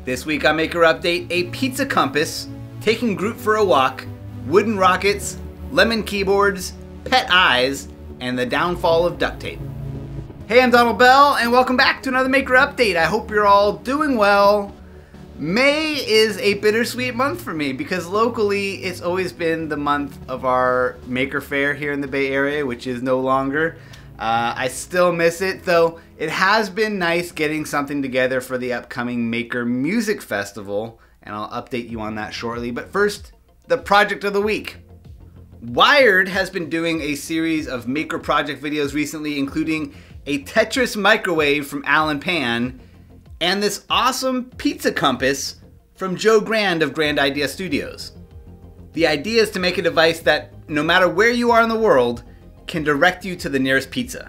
This week on Maker Update, a pizza compass, taking Groot for a walk, wooden rockets, lemon keyboards, pet eyes, and the downfall of duct tape. Hey, I'm Donald Bell, and welcome back to another Maker Update. I hope you're all doing well. May is a bittersweet month for me because locally it's always been the month of our Maker Faire here in the Bay Area, which is no longer. I still miss it, though it has been nice getting something together for the upcoming Maker Music Festival, and I'll update you on that shortly. But first, the project of the week. Wired has been doing a series of Maker project videos recently, including a Tetris microwave from Alan Pan, and this awesome pizza compass from Joe Grand of Grand Idea Studios. The idea is to make a device that, no matter where you are in the world, can direct you to the nearest pizza.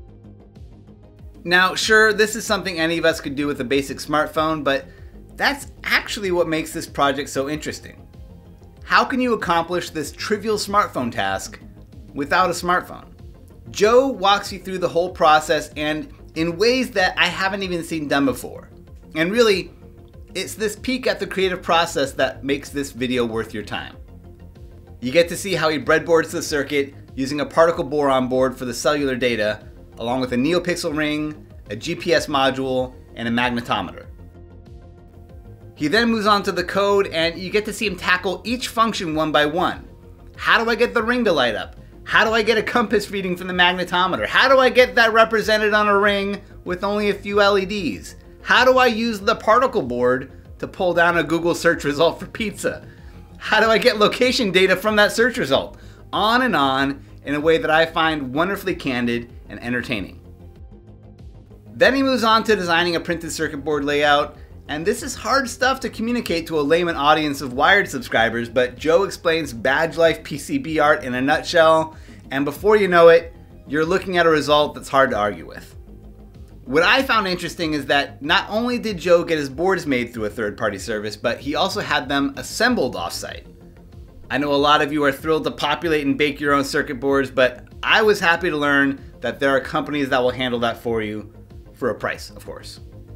Now, sure, this is something any of us could do with a basic smartphone, but that's actually what makes this project so interesting. How can you accomplish this trivial smartphone task without a smartphone? Joe walks you through the whole process and in ways that I haven't even seen done before. And really, it's this peek at the creative process that makes this video worth your time. You get to see how he breadboards the circuit using a particle boron board for the cellular data, along with a NeoPixel ring, a GPS module, and a magnetometer. He then moves on to the code, and you get to see him tackle each function one by one. How do I get the ring to light up? How do I get a compass reading from the magnetometer? How do I get that represented on a ring with only a few LEDs? How do I use the particle board to pull down a Google search result for pizza? How do I get location data from that search result? On and on, in a way that I find wonderfully candid and entertaining. Then he moves on to designing a printed circuit board layout, and this is hard stuff to communicate to a layman audience of Wired subscribers, but Joe explains badge life PCB art in a nutshell, and before you know it, you're looking at a result that's hard to argue with. What I found interesting is that not only did Joe get his boards made through a third-party service, but he also had them assembled off-site. I know a lot of you are thrilled to populate and bake your own circuit boards, but I was happy to learn that there are companies that will handle that for you, for a price, of course.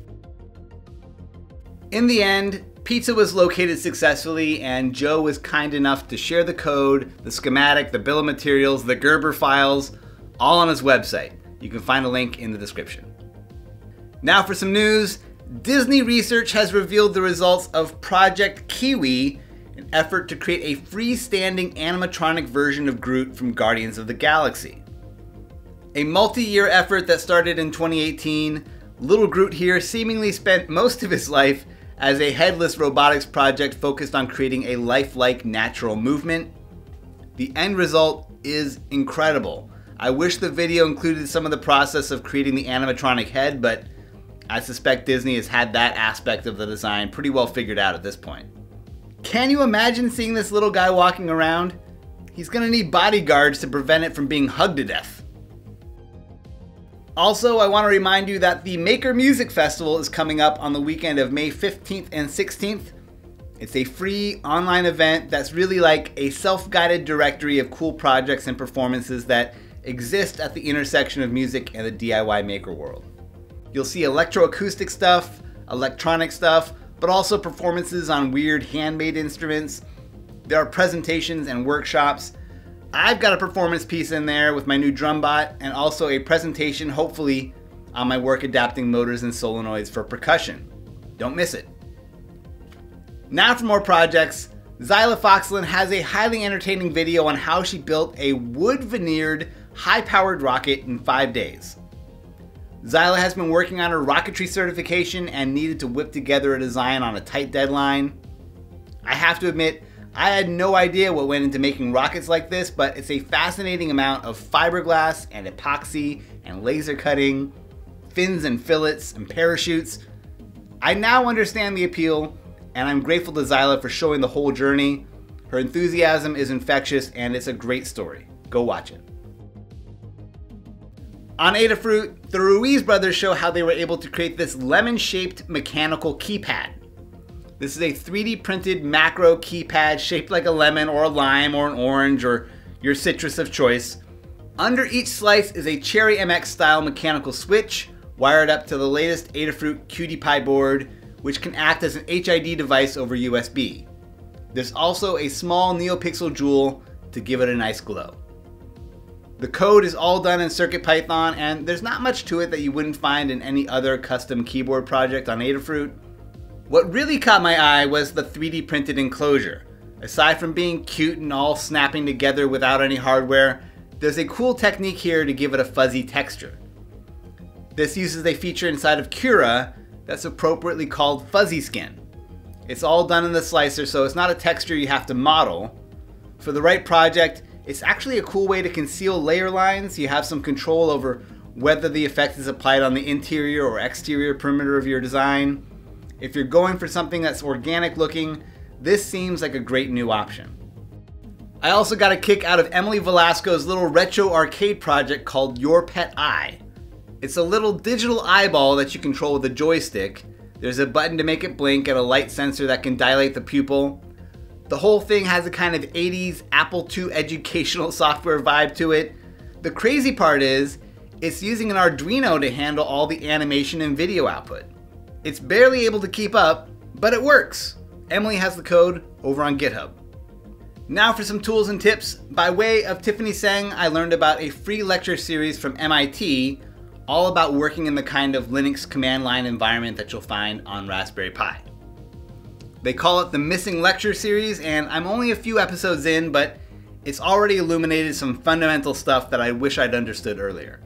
In the end, pizza was located successfully, and Joe was kind enough to share the code, the schematic, the bill of materials, the Gerber files, all on his website. You can find a link in the description. Now for some news. Disney Research has revealed the results of Project Kiwi, an effort to create a freestanding animatronic version of Groot from Guardians of the Galaxy. A multi-year effort that started in 2018, little Groot here seemingly spent most of his life as a headless robotics project focused on creating a lifelike natural movement. The end result is incredible. I wish the video included some of the process of creating the animatronic head, but I suspect Disney has had that aspect of the design pretty well figured out at this point. Can you imagine seeing this little guy walking around? He's gonna need bodyguards to prevent it from being hugged to death. Also, I want to remind you that the Maker Music Festival is coming up on the weekend of May 15th and 16th. It's a free online event that's really like a self-guided directory of cool projects and performances that exist at the intersection of music and the DIY maker world. You'll see electroacoustic stuff, electronic stuff, but also performances on weird handmade instruments. There are presentations and workshops. I've got a performance piece in there with my new drum bot, and also a presentation, hopefully, on my work adapting motors and solenoids for percussion. Don't miss it. Now for more projects. Zyla Foxland has a highly entertaining video on how she built a wood veneered, high-powered rocket in 5 days. Zyla has been working on her rocketry certification and needed to whip together a design on a tight deadline. I have to admit, I had no idea what went into making rockets like this, but it's a fascinating amount of fiberglass and epoxy and laser cutting, fins and fillets and parachutes. I now understand the appeal, and I'm grateful to Zyla for showing the whole journey. Her enthusiasm is infectious, and it's a great story. Go watch it. On Adafruit, the Ruiz brothers show how they were able to create this lemon-shaped mechanical keypad. This is a 3D printed macro keypad shaped like a lemon or a lime or an orange or your citrus of choice. Under each slice is a Cherry MX style mechanical switch wired up to the latest Adafruit QT Py board which can act as an HID device over USB. There's also a small NeoPixel jewel to give it a nice glow. The code is all done in CircuitPython, and there's not much to it that you wouldn't find in any other custom keyboard project on Adafruit. What really caught my eye was the 3D printed enclosure. Aside from being cute and all snapping together without any hardware, there's a cool technique here to give it a fuzzy texture. This uses a feature inside of Cura that's appropriately called fuzzy skin. It's all done in the slicer, so it's not a texture you have to model. For the right project, it's actually a cool way to conceal layer lines. You have some control over whether the effect is applied on the interior or exterior perimeter of your design. If you're going for something that's organic looking, this seems like a great new option. I also got a kick out of Emily Velasco's little retro arcade project called Your Pet Eye. It's a little digital eyeball that you control with a joystick. There's a button to make it blink and a light sensor that can dilate the pupil. The whole thing has a kind of 80s Apple II educational software vibe to it. The crazy part is, it's using an Arduino to handle all the animation and video output. It's barely able to keep up, but it works. Emily has the code over on GitHub. Now for some tools and tips. By way of Tiffany Tseng, I learned about a free lecture series from MIT, all about working in the kind of Linux command line environment that you'll find on Raspberry Pi. They call it the Missing Lecture Series, and I'm only a few episodes in, but it's already illuminated some fundamental stuff that I wish I'd understood earlier.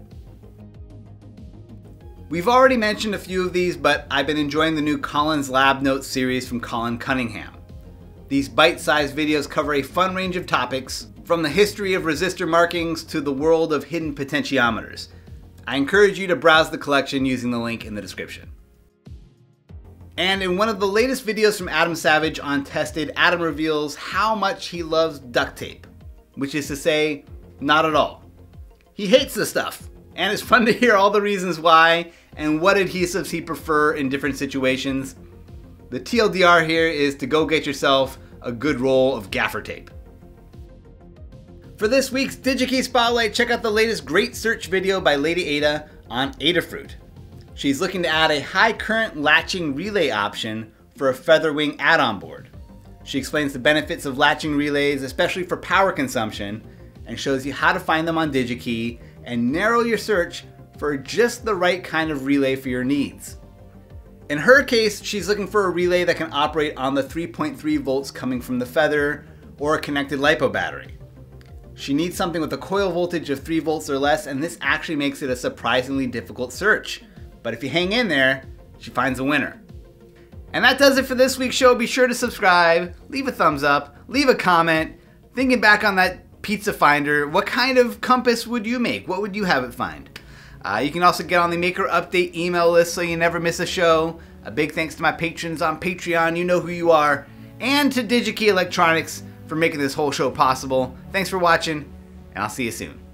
We've already mentioned a few of these, but I've been enjoying the new Colin's Lab Notes series from Colin Cunningham. These bite-sized videos cover a fun range of topics, from the history of resistor markings to the world of hidden potentiometers. I encourage you to browse the collection using the link in the description. And in one of the latest videos from Adam Savage on Tested, Adam reveals how much he loves duct tape, which is to say, not at all. He hates this stuff, and it's fun to hear all the reasons why and what adhesives he prefers in different situations. The TLDR here is to go get yourself a good roll of gaffer tape. For this week's DigiKey Spotlight, check out the latest great search video by Lady Ada on Adafruit. She's looking to add a high current latching relay option for a Featherwing add-on board. She explains the benefits of latching relays, especially for power consumption, and shows you how to find them on DigiKey and narrow your search for just the right kind of relay for your needs. In her case, she's looking for a relay that can operate on the 3.3 volts coming from the Feather or a connected LiPo battery. She needs something with a coil voltage of 3 volts or less, and this actually makes it a surprisingly difficult search. But if you hang in there, she finds a winner. And that does it for this week's show. Be sure to subscribe, leave a thumbs up, leave a comment. Thinking back on that pizza finder, what kind of compass would you make? What would you have it find? You can also get on the Maker Update email list so you never miss a show. A big thanks to my patrons on Patreon, you know who you are, and to DigiKey Electronics for making this whole show possible. Thanks for watching, and I'll see you soon.